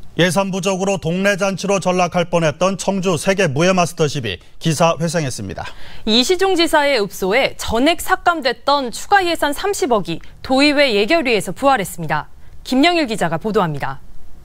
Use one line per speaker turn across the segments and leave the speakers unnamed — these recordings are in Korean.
예산 부족으로 동네 잔치로 전락할 뻔했던 청주 세계 무예 마스터십이 기사 회생했습니다.
이시종 지사의 읍소에 전액 삭감됐던 추가 예산 30억이 도의회 예결위에서 부활했습니다. 김영일 기자가 보도합니다.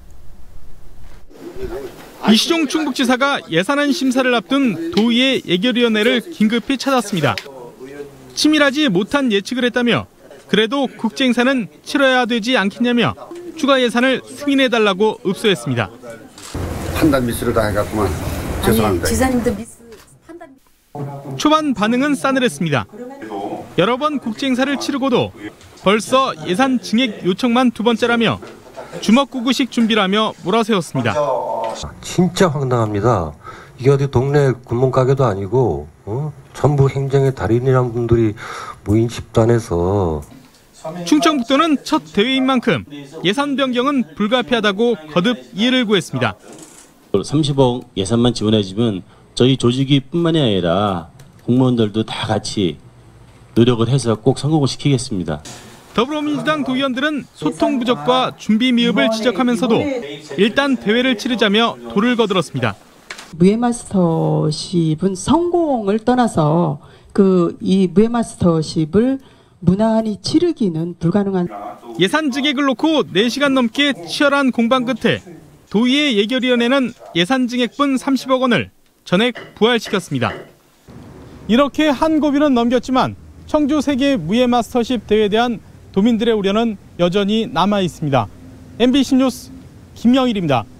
이시종 충북지사가 예산안 심사를 앞둔 도의회 예결위원회를 긴급히 찾았습니다. 치밀하지 못한 예측을 했다며 그래도 국제행사는 치러야 되지 않겠냐며 추가 예산을 승인해달라고 읍소했습니다.
판단 미스를 다 해갖구만. 죄송합니다.
지사님도 판단.
초반 반응은 싸늘했습니다. 여러 번 국제행사를 치르고도 벌써 예산 증액 요청만 두 번째라며 주먹구구식 준비라며 몰아세웠습니다.
진짜 황당합니다. 이게 어디 동네 구멍가게도 아니고 전부 행정의 달인이란 분들이 모인 집단에서.
충청북도는 첫 대회인 만큼 예산 변경은 불가피하다고 거듭 이해를 구했습니다.
30억 예산만 지원해주면 저희 조직위뿐만이 아니라 공무원들도 다 같이 노력을 해서 꼭 성공을 시키겠습니다.
더불어민주당 도의원들은 소통 부족과 준비 미흡을 지적하면서도 일단 대회를 치르자며 돌을 거들었습니다.
무예마스터십은 성공을 떠나서 이 무예마스터십을 무난히 치르기는 불가능한.
예산 증액을 놓고 4시간 넘게 치열한 공방 끝에 도의회 예결위원회는 예산 증액분 30억 원을 전액 부활시켰습니다. 이렇게 한 고비는 넘겼지만 청주 세계 무예 마스터십 대회에 대한 도민들의 우려는 여전히 남아 있습니다. MBC 뉴스 김영일입니다.